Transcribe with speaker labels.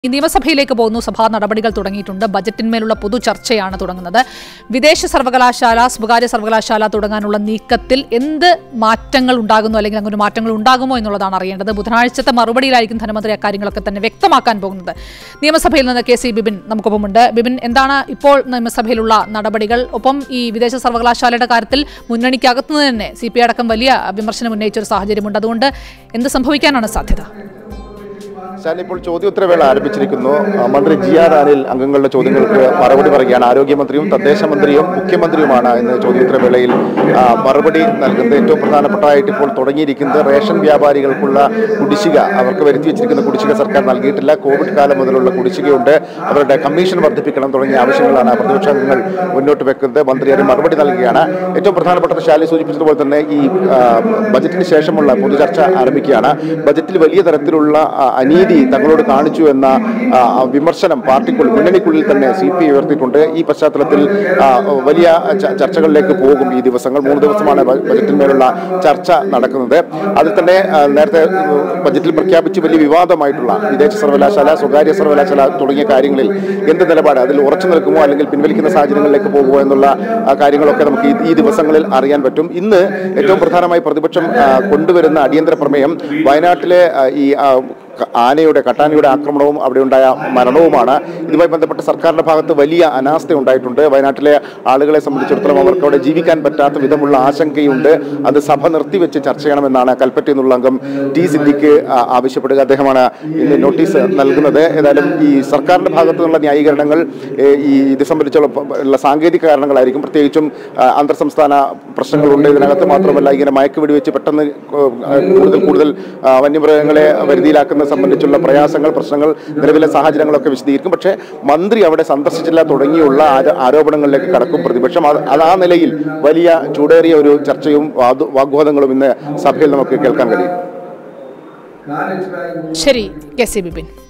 Speaker 1: നിയമസഭയിലേക്ക് പോകുന്നു. സഭാ നടപടികൾ തുടങ്ങിയിട്ടുണ്ട്. ബജറ്റിന്മേലുള്ള പൊതു ചർച്ചയാണ് തുടങ്ങുന്നത്. വിദേശ സർവകലാശാല, സ്വകാര്യ സർവകലാശാല തുടങ്ങാനുള്ള നീക്കത്തിൽ എന്ത് മാറ്റങ്ങൾ ഉണ്ടാകുന്നു, അല്ലെങ്കിൽ അങ്ങനെ മാറ്റങ്ങൾ ഉണ്ടാകുമോ എന്നുള്ളതാണ് അറിയേണ്ടത്. ബുധനാഴ്ചത്തെ മറുപടിയിലായിരിക്കും ധനമന്ത്രി അക്കാര്യങ്ങളൊക്കെ തന്നെ വ്യക്തമാക്കാൻ പോകുന്നത്. നിയമസഭയിൽ നിന്ന് കെ.സി. ബിബിൻ നമുക്കൊപ്പമുണ്ട്. ബിബിൻ, എന്താണ് ഇപ്പോൾ നിയമസഭയിലുള്ള നടപടികൾ? ഒപ്പം ഈ വിദേശ സർവകലാശാലയുടെ കാര്യത്തിൽ മുന്നണിക്കകത്തുനിന്ന് തന്നെ CPI അടക്കം വലിയ വിമർശനം ഉന്നയിച്ചൊരു സാഹചര്യമുണ്ട്. അതുകൊണ്ട് എന്ത് സംഭവിക്കാനാണ് സാധ്യത?
Speaker 2: ഇപ്പോൾ ചോദ്യോത്തരവേള ആരംഭിച്ചിരിക്കുന്നു. മന്ത്രി GR അനിൽ അംഗങ്ങളുടെ ചോദ്യങ്ങൾക്ക് മറുപടി പറയുകയാണ്. ആരോഗ്യമന്ത്രിയും തദ്ദേശ മന്ത്രിയും മുഖ്യമന്ത്രിയുമാണ് ഇന്ന് ചോദ്യോത്തരവേളയിൽ മറുപടി നൽകുന്നത്. ഏറ്റവും പ്രധാനപ്പെട്ടതായിട്ട് ഇപ്പോൾ തുടങ്ങിയിരിക്കുന്നത് റേഷൻ വ്യാപാരികൾക്കുള്ള കുടിശ്ശിക, അവർക്ക് വരുത്തി വെച്ചിരിക്കുന്ന കുടിശ്ശിക സർക്കാർ നൽകിയിട്ടില്ല. കോവിഡ് കാലം മുതലുള്ള കുടിശ്ശികയുണ്ട്, അവരുടെ കമ്മീഷൻ വർദ്ധിപ്പിക്കണം തുടങ്ങിയ ആവശ്യങ്ങളാണ് പ്രതിപക്ഷ അംഗങ്ങൾ മുന്നോട്ട് വെക്കുന്നത്. മന്ത്രി അതിന് മറുപടി നൽകുകയാണ്. ഏറ്റവും പ്രധാനപ്പെട്ട ശാലി സൂചിപ്പിച്ചതുപോലെ തന്നെ ഈ ബജറ്റിന് ശേഷമുള്ള പൊതുചർച്ച ആരംഭിക്കുകയാണ്. ബജറ്റിൽ വലിയ തരത്തിലുള്ള അനീതി തങ്ങളോട് കാണിച്ചു എന്ന വിമർശനം പാർട്ടിക്കുള്ളിൽ, മുന്നണിക്കുള്ളിൽ തന്നെ CPI ഉയർത്തിയിട്ടുണ്ട്. ഈ പശ്ചാത്തലത്തിൽ വലിയ ചർച്ചകളിലേക്ക് പോകും. ഈ ദിവസങ്ങൾ 3 ദിവസമാണ് ബജറ്റിന്മേലുള്ള ചർച്ച നടക്കുന്നത്. അതിൽ തന്നെ നേരത്തെ ബജറ്റിൽ പ്രഖ്യാപിച്ച് വലിയ വിവാദമായിട്ടുള്ള വിദേശ സർവകലാശാല, സ്വകാര്യ സർവകലാശാല തുടങ്ങിയ കാര്യങ്ങളിൽ എന്ത് നിലപാട്, അതിൽ ഉറച്ചു നിൽക്കുമോ അല്ലെങ്കിൽ പിൻവലിക്കുന്ന സാഹചര്യങ്ങളിലേക്ക് പോകുമോ എന്നുള്ള കാര്യങ്ങളൊക്കെ നമുക്ക് ഈ ദിവസങ്ങളിൽ അറിയാൻ പറ്റും. ഇന്ന് ഏറ്റവും പ്രധാനമായി പ്രതിപക്ഷം കൊണ്ടുവരുന്ന അടിയന്തര പ്രമേയം വയനാട്ടിലെ ഈ കാട്ടാനയുടെ ആക്രമണവും അവിടെ ഉണ്ടായ മരണവുമാണ്. ഇതുമായി ബന്ധപ്പെട്ട് സർക്കാരിന്റെ ഭാഗത്ത് വലിയ അനാസ്ഥ ഉണ്ടായിട്ടുണ്ട്. വയനാട്ടിലെ ആളുകളെ സംബന്ധിച്ചിടത്തോളം അവർക്ക് അവിടെ ജീവിക്കാൻ പറ്റാത്ത വിധമുള്ള ആശങ്കയുണ്ട്. അത് സഭ നിർത്തിവെച്ച് ചർച്ച ചെയ്യണമെന്നാണ് കൽപ്പറ്റയിൽ നിന്നുള്ള അംഗം T. സിദ്ദിഖ് ആവശ്യപ്പെടുക. അദ്ദേഹമാണ് ഇന്ന് നോട്ടീസ് നൽകുന്നത്. ഏതായാലും ഈ സർക്കാരിന്റെ ഭാഗത്തു നിന്നുള്ള ന്യായീകരണങ്ങൾ ഇത് സംബന്ധിച്ചുള്ള സാങ്കേതിക കാരണങ്ങളായിരിക്കും. പ്രത്യേകിച്ചും അന്തർ സംസ്ഥാന പ്രശ്നങ്ങളുണ്ട് ഇതിനകത്ത്. മാത്രമല്ല, ഇങ്ങനെ മയക്കുവെടി വെച്ച് പെട്ടെന്ന് കൂടുതൽ വന്യമൃഗങ്ങളെ വരുതിയിലാക്കുന്ന സംബന്ധിച്ചുള്ള പ്രശ്നങ്ങൾ, നിലവിലെ സാഹചര്യങ്ങളൊക്കെ വിശദീകരിക്കും. പക്ഷേ മന്ത്രി അവിടെ സന്ദർശിച്ചില്ല തുടങ്ങിയുള്ള ആരോപണങ്ങളിലേക്ക് കടക്കും പ്രതിപക്ഷം. അത് ആ നിലയിൽ വലിയ ചൂടേറിയ ഒരു ചർച്ചയും വാഗ്വാദങ്ങളും ഇന്ന് സഭയിൽ നമുക്ക് കേൾക്കാൻ കഴിയും.
Speaker 1: ശരി, കെ.സി. ബിബിൻ.